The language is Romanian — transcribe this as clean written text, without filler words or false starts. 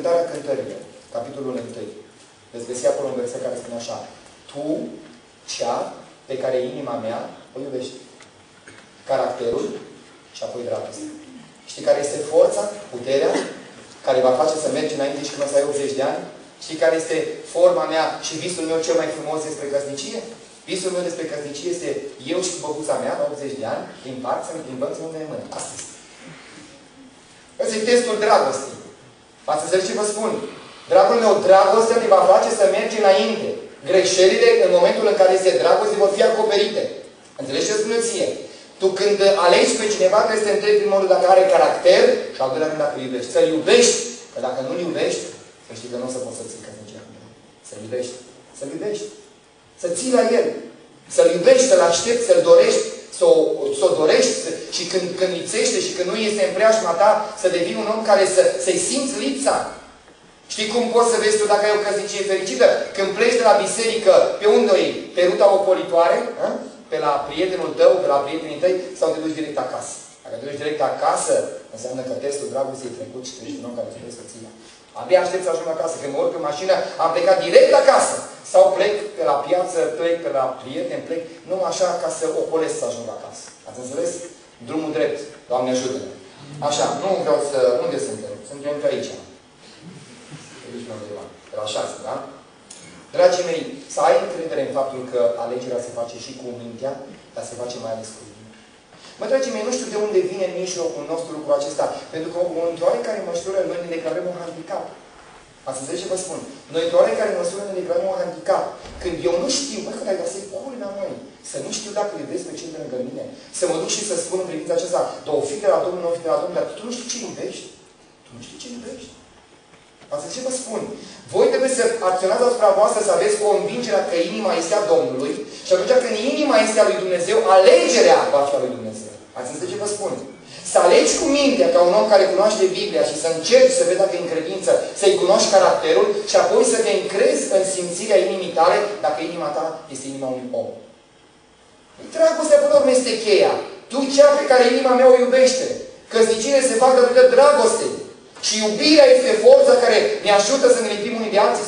Cântarea Cântărilor, capitolul 1. Veți găsi acolo un verset care spune așa: Tu, cea pe care inima mea o iubește. Caracterul și apoi dragostea. Știi care este forța, puterea, care va face să mergi înainte și când o să ai 80 de ani? Știi care este forma mea și visul meu cel mai frumos despre căsnicie? Visul meu despre căsnicie este eu și cu băbuța mea, la 80 de ani, din part să-mi plimbăm să nu ne mână. Asta este. Ăsta e testul dragostei. V-ați înțeles ce vă spun? Dragul meu, dragostea te va face să mergi înainte. Greșelile, în momentul în care este dragoste, vor fi acoperite. Înțelegi ce spune ție? Tu când alegi pe cineva, trebuie să te întrebi în modul dacă are caracter și al doilea rând dacă îl iubești. Să-l iubești. Că dacă nu-l iubești, să știi că nu o să poți să ții căsnicia. Să-l iubești. Să-l iubești. Să ții la el. Să-l iubești, să-l aștepți, să-l dorești, să o dorești și când lipsește și când nu este în preajma ta, să devii un om care să-i simți lipsa. Știi cum poți să vezi tu dacă ai o căsnicie fericită? Când pleci de la biserică, pe unde o iei? Pe ruta ocolitoare? Pe la prietenul tău, pe la prietenii tăi? Sau te duci direct acasă? Dacă te duci direct acasă, înseamnă că testul dragostei e trecut și tu ești un om care îți iubești soția. Abia aștept să ajung acasă. Când mă urc în mașină, am plecat direct acasă. Sau plec pe la piață, plec pe la prieteni, plec, nu așa ca să ocolesc să ajung acasă. Ați înțeles? Drumul drept. Doamne ajută-ne. Așa, nu vreau să... Unde suntem? Suntem pe aici. Pe la 6, da? Dragii mei, să ai încredere în faptul că alegerea se face și cu mintea, dar se face mai ales cu inima. Mă, dragii mei, nu știu de unde vine în mijlocul nostru lucrul acesta, pentru că într-o oarecare măsură noi ne declarăm un handicap. Ați înțeles ce vă spun? Noi într-o oarecare măsură ne declarăm un handicap. Când eu nu știu, băi, când ai găsit culmea, măi, să nu știu dacă iubesc pe cel de lângă mine, să mă duc și să spun în privința aceasta, dar o fi de la Domnul, o fi de la Domnul, dar tu nu știi ce iubești? Tu nu știi ce iubești? Asta ce vă spun? Voi trebuie să acționați asupra voastră, să aveți convingerea că inima este a Domnului și atunci când inima este a lui Dumnezeu, alegerea va fi a lui Dumnezeu. Ați înțeles ce vă spun? Să alegi cu mintea ca un om care cunoaște Biblia și să încerci să vezi dacă e în credință, să-i cunoști caracterul și apoi să te încrezi în simțirea inimii tale dacă inima ta este inima unui om. Dragostea, până la urmă, este cheia. Tu cea pe care inima mea o iubește. Căsnicile se fac datorită dragostei. Și iubirea este forța care ne ajută să ne lipim unii de alții.